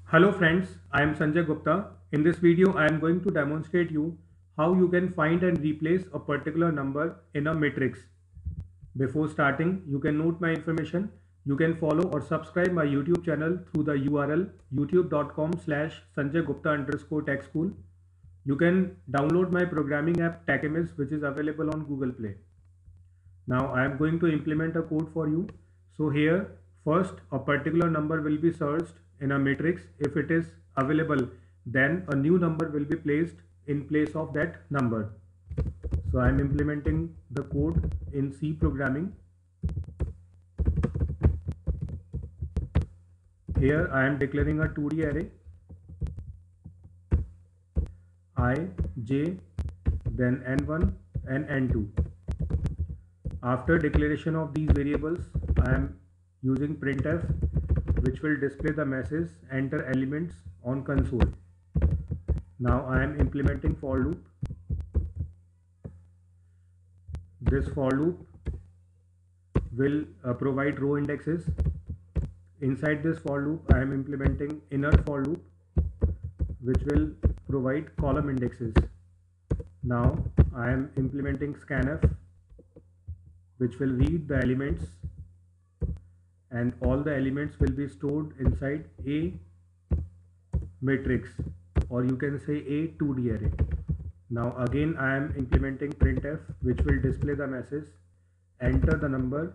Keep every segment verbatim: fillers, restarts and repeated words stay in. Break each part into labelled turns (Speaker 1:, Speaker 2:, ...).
Speaker 1: Hello friends, I am Sanjay Gupta. In this video, I am going to demonstrate you how you can find and replace a particular number in a matrix. Before starting, you can note my information. You can follow or subscribe my YouTube channel through the U R L youtube.com slash Sanjay Gupta underscore tech school. You can download my programming app TechMS, which is available on Google Play. Now I am going to implement a code for you. So here first a particular number will be searched in a matrix. If it is available, then a new number will be placed in place of that number. So I am implementing the code in C programming. Here I am declaring a two D array I, J, then N one and N two. After declaration of these variables, I am using printf, which will display the message enter elements on console. Now I am implementing for loop. This for loop will uh, provide row indexes. Inside this for loop, I am implementing inner for loop, which will provide column indexes. Now I am implementing scanf, which will read the elements, and all the elements will be stored inside a matrix, or you can say a two D array. Now again I am implementing printf, which will display the message enter the number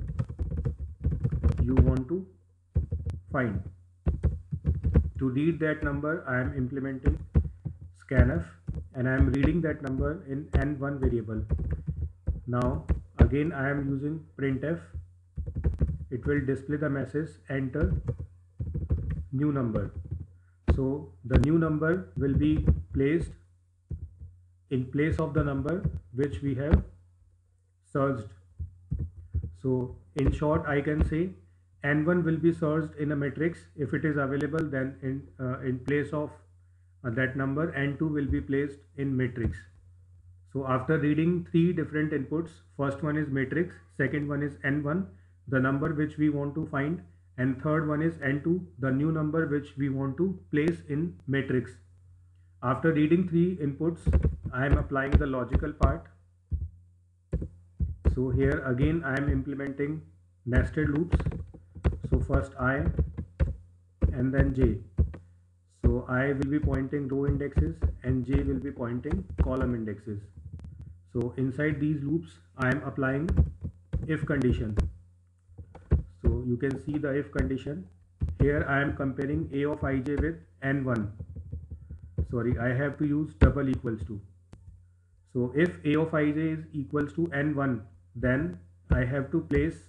Speaker 1: you want to find. To read that number, I am implementing scanf, and I am reading that number in N one variable. Now again I am using printf. It will display the message enter new number. So the new number will be placed in place of the number which we have searched. So in short, I can say N one will be searched in a matrix. If it is available, then in uh, in place of uh, that number, N two will be placed in matrix. So after reading three different inputs, first one is matrix, second one is N one, the number which we want to find, and third one is N two, the new number which we want to place in matrix. After reading three inputs, I am applying the logical part. So here again I am implementing nested loops. So first I and then J. So I will be pointing row indexes and J will be pointing column indexes. So inside these loops I am applying if condition. So you can see the if condition. Here I am comparing A of ij with N one. Sorry, I have to use double equals to. So if A of ij is equals to N one, then I have to place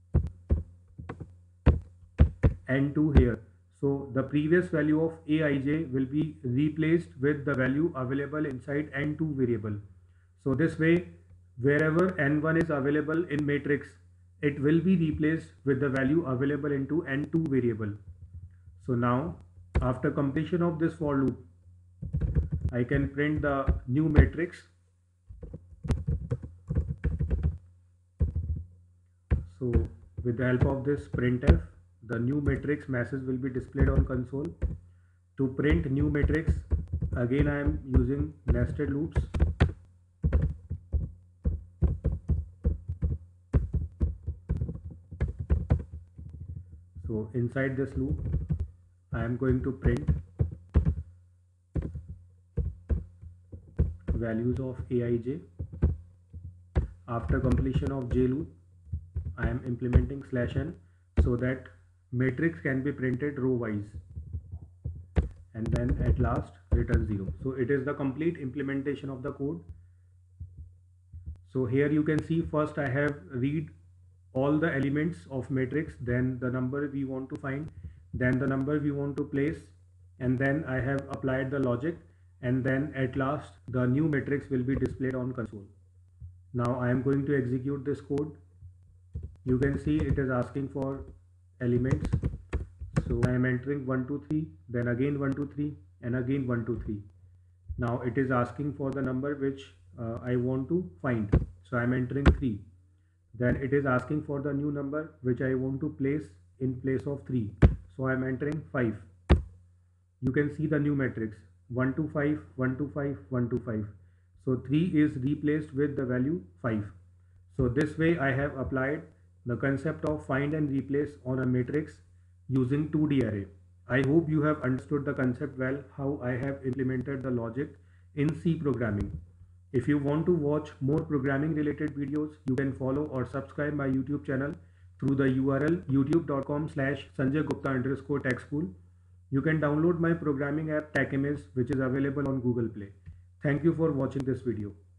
Speaker 1: N two here. So the previous value of Aij will be replaced with the value available inside N two variable. So this way, wherever N one is available in matrix, it will be replaced with the value available into N two variable. So now, after completion of this for loop, I can print the new matrix. So with the help of this printf, the new matrix message will be displayed on console. To print new matrix, again I am using nested loops. So inside this loop, I am going to print values of Aij. After completion of J loop, I am implementing slash n so that matrix can be printed row wise, and then at last return zero. So it is the complete implementation of the code. So here you can see first I have read all the elements of matrix, then the number we want to find, then the number we want to place, and then I have applied the logic, and then at last the new matrix will be displayed on console. Now I am going to execute this code. You can see it is asking for elements. So I am entering one two three, then again one two three, and again one two three. Now it is asking for the number which uh, I want to find. So I am entering three. Then it is asking for the new number which I want to place in place of three. So I am entering five. you can see the new matrix one two five, one two five, one two five. So three is replaced with the value five. So this way I have applied the concept of find and replace on a matrix using two D array. I hope you have understood the concept well, how I have implemented the logic in C programming. If you want to watch more programming related videos, you can follow or subscribe my YouTube channel through the U R L youtube.com slash Sanjay Gupta underscore tech school. You can download my programming app TechImage, which is available on Google Play. Thank you for watching this video.